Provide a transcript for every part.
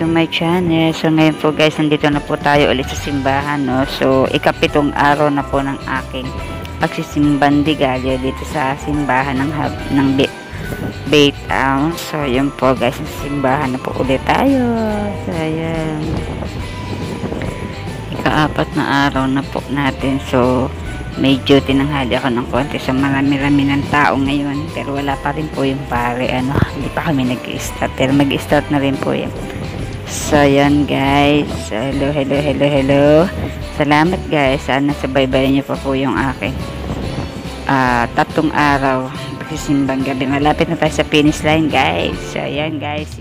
to my channel. So ngayon po guys, nandito na po tayo ulit sa simbahan, no? So ikapitong araw na po ng aking pagsisimbang digalyo dito sa simbahan ng Baytown. So yun po guys, sa simbahan na po ulit tayo. So ayan, ika-apat na araw na po natin. So medyo tinanghali ako ng konti sa marami-rami ng tao ngayon, pero wala pa rin po yung pare, hindi pa kami nag-start, pero mag-start na rin po yan. So yan guys, hello, salamat guys, sana sabaybayan nyo pa po yung aking 3 araw pagsisimbang gabi. Malapit na tayo sa finish line guys. So yan guys,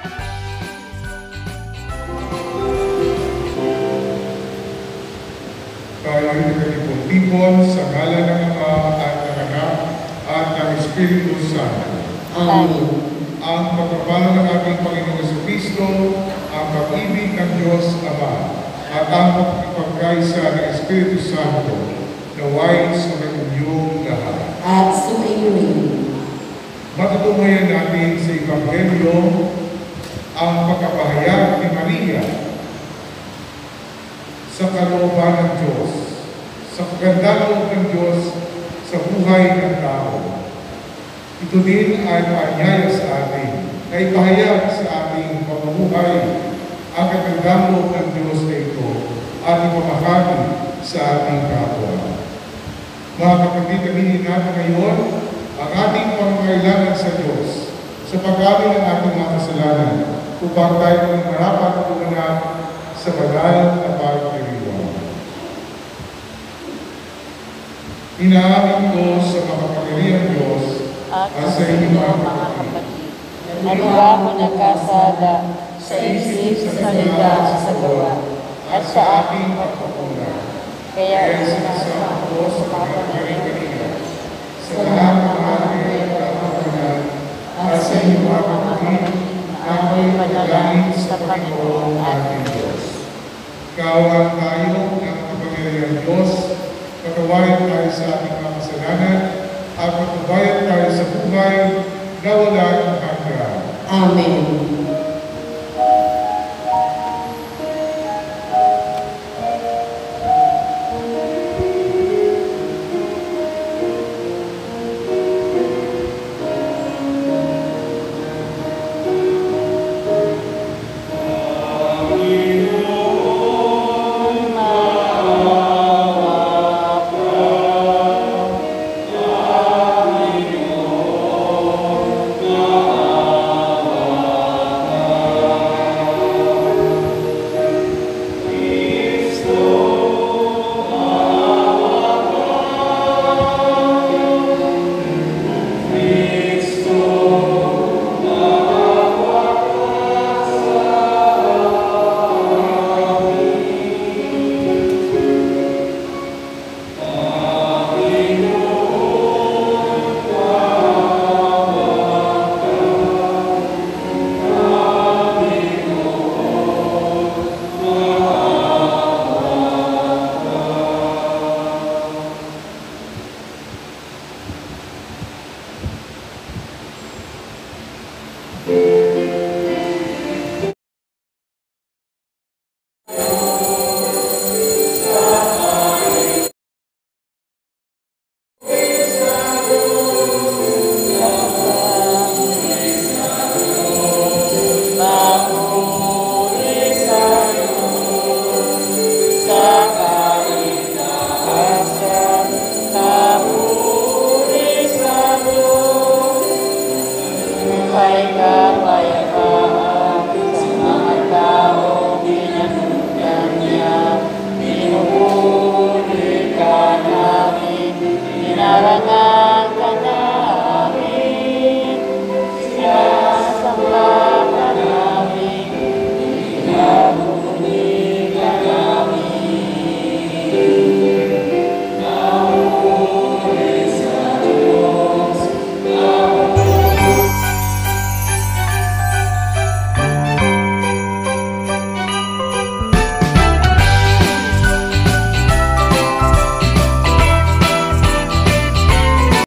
Tipon sa ngalan ng Ama at ng Anak at ng Espiritu Santo. Amen. Ang pagpapala ng ating Panginoong Jesucristo, ang pag-ibig ng Diyos Ama, at ang pagkakaisa ng Espiritu Santo, naway sa inyong lahat. At sumayin. Matutungayan natin sa Ebanghelyo ang pagkapahayag ni Maria sa kalooban ng Diyos, sa kagandang ng Diyos sa buhay ng tao. Ito din ay paanyaya sa atin na ipahayag sa ating pamumuhay ang kagandang ng Diyos na ito at ipamahagi sa ating kapwa. Mga kapatid, aminin natin ngayon ang ating pangangailangan sa Diyos sa pag-amin ng ating mga kasalanan upang tayo ng marapat tumanan sa banal na pagdiriwang. Inaamin ko sa makapangyarihang Diyos at sa inyong mga kapatid. Nagawa ko nagkasala sa isip, sa salita, sa gawa, at sa aking pagpapuna. Kaya isinasama ko sa makapangyarihang sa lahat ng mga pinagkakapanan at sa inyong mga kapatid na ako'y madalangin sa Panginoon ating Diyos. Kaawaan tayo ng kapangyarihang Diyos, patawarin tayo sa ating mga kasalanan, at patubayan tayo sa buhay na wala ng hanggan. Amen. Bye.